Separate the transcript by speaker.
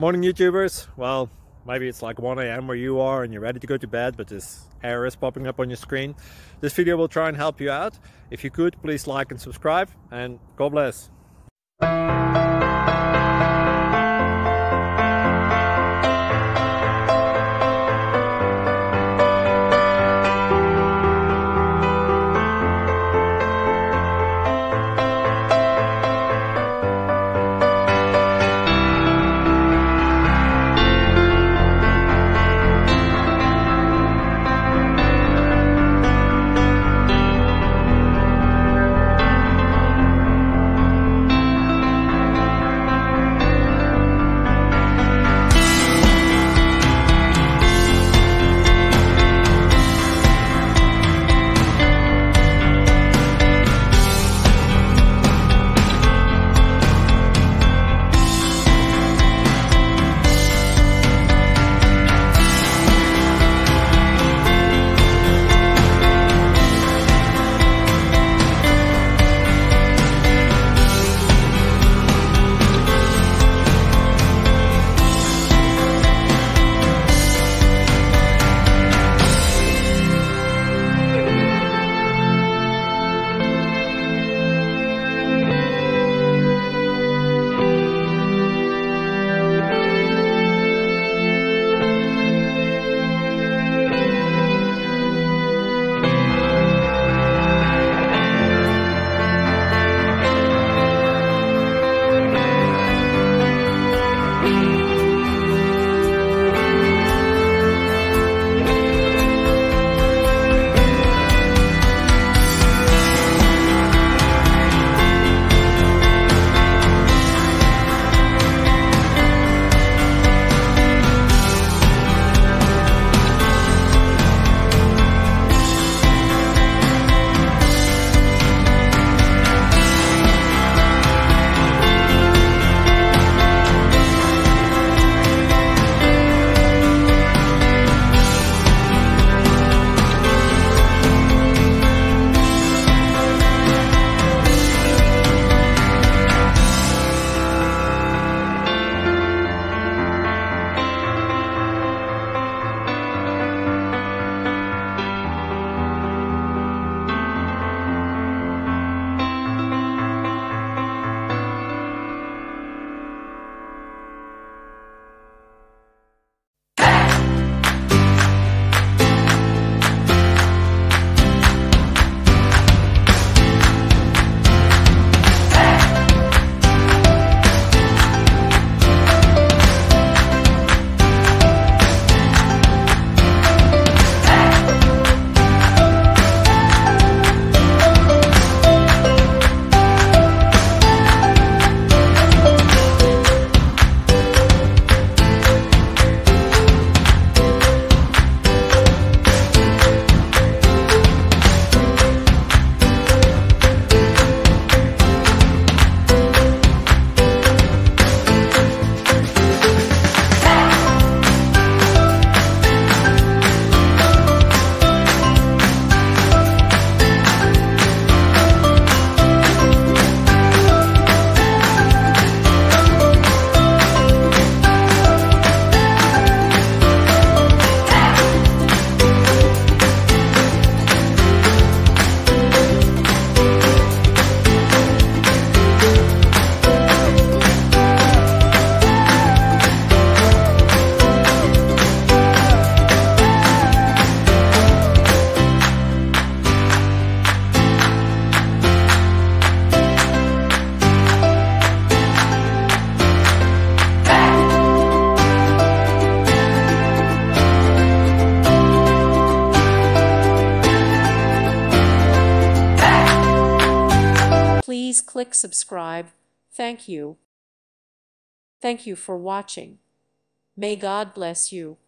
Speaker 1: Morning YouTubers. Well, maybe it's like 1 a.m. where you are and you're ready to go to bed, but this error is popping up on your screen. This video will try and help you out. If you could, please like and subscribe, and God bless.
Speaker 2: Please click subscribe. Thank you. Thank you for watching. May God bless you.